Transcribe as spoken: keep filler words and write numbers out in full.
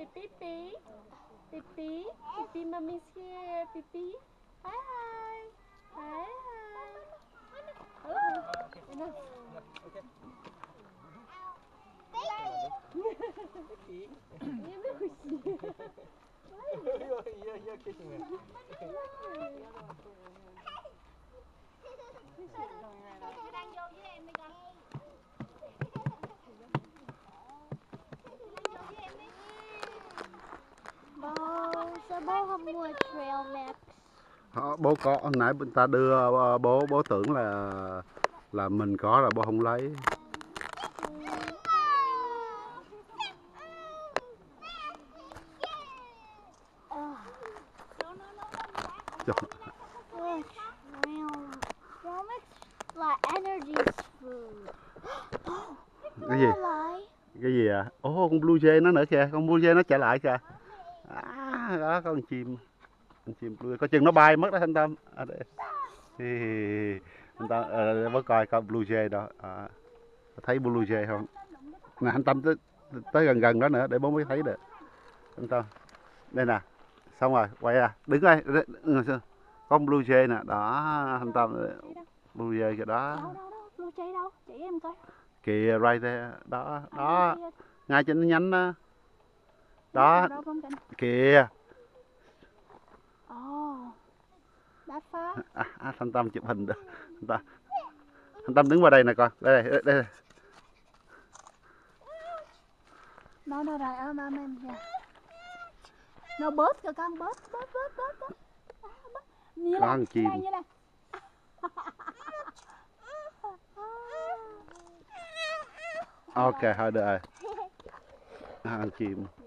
Pippi, Pippi, Pippi, Pippi, mommy's here. Pippi, hi, hi, hi, hi. Oh, enough. Bố, sao bố không mua Trail Max? Đó, bố có, hồi nãy người ta đưa bố, bố tưởng là là mình có rồi bố không lấy. Trời. Trail Max là energy food. Cái gì? Cái gì à? Ồ, con blue jay nó nữa kìa, con blue jay nó chạy lại kìa. À, đó có con chim. Con chim blue, có chừng nó bay mất đó anh Tâm. À, đây. Anh Tâm, à, bố coi con blue jay đó. À, thấy blue jay không? Nè anh Tâm tới, tới gần gần đó nữa để bố mới thấy được. Anh Tâm. Đây nè. Xong rồi, quay ra. Đứng đây. Con blue jay nè, đó anh Tâm. Blue jay kìa đó. Đâu, đâu, đâu, blue jay đâu? Chỉ em coi. Kìa, right there. Đó, đó. Ngay trên nhánh đó. Đó. Kìa. Oh, that far? À, à, anh Tâm chụp hình được. Anh Tâm, anh Tâm đứng vào đây nè con. Đây, đây, đây. Nó đâu rồi, ôm ôm em kìa. Nó bớt kìa con, bớt, bớt, bớt, bớt, bớt. Như Có con chim. như này. Ok, thôi được rồi. À, con chim.